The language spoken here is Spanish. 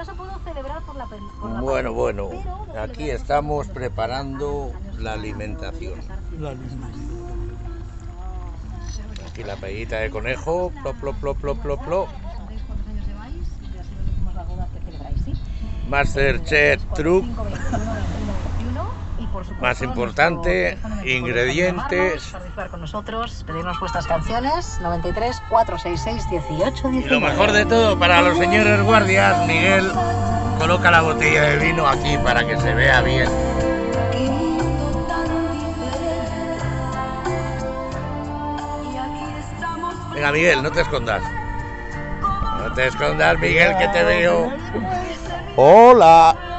no se pudo celebrar por la Bueno, bueno, aquí estamos preparando la alimentación. Aquí la paellita de conejo, plop, plop, plop, plop, plop, plop. ¿Cuántos años lleváis? Y así los últimos las bodas que celebráis, ¿sí? Masterchef Truc. 5, 21, 21, 21. Y por supuesto, Más importante, ingredientes. Participar con nosotros, pedirnos vuestras canciones. 93 466 18 19. Y lo mejor de todo, para los señores guardias, Miguel coloca la botella de vino aquí para que se vea bien. Venga, Miguel, no te escondas. No te escondas, Miguel, que te veo. Hola.